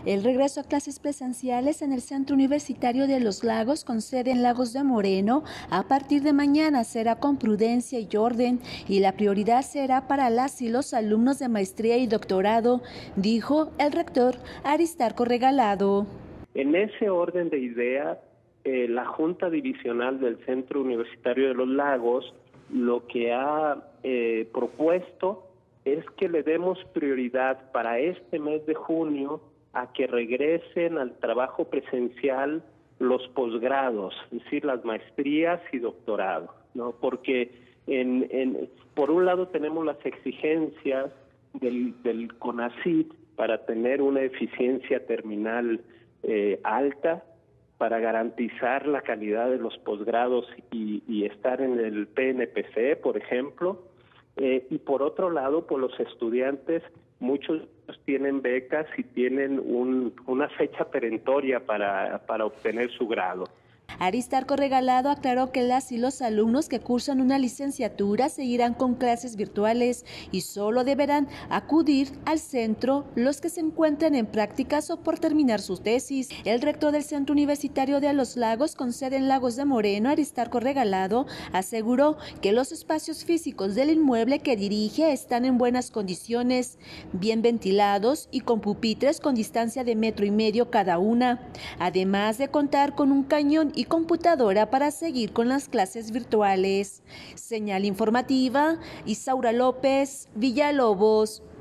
El regreso a clases presenciales en el Centro Universitario de Los Lagos, con sede en Lagos de Moreno, a partir de mañana será con prudencia y orden, y la prioridad será para las y los alumnos de maestría y doctorado, dijo el rector Aristarco Regalado. En ese orden de ideas, la Junta Divisional del Centro Universitario de Los Lagos lo que ha propuesto es que le demos prioridad para este mes de junio a que regresen al trabajo presencial los posgrados, es decir, las maestrías y doctorados, ¿no? Porque por un lado tenemos las exigencias del CONACYT para tener una eficiencia terminal alta, para garantizar la calidad de los posgrados y estar en el PNPC, por ejemplo, y por otro lado, pues los estudiantes, muchos tienen becas y tienen una fecha perentoria para obtener su grado. Aristarco Regalado aclaró que las y los alumnos que cursan una licenciatura seguirán con clases virtuales y solo deberán acudir al centro los que se encuentren en prácticas o por terminar sus tesis. El rector del Centro Universitario de Los Lagos, con sede en Lagos de Moreno, Aristarco Regalado, aseguró que los espacios físicos del inmueble que dirige están en buenas condiciones, bien ventilados y con pupitres con distancia de 1,5 metros cada una, además de contar con un cañón y computadora para seguir con las clases virtuales. Señal informativa, Isaura López, Villalobos.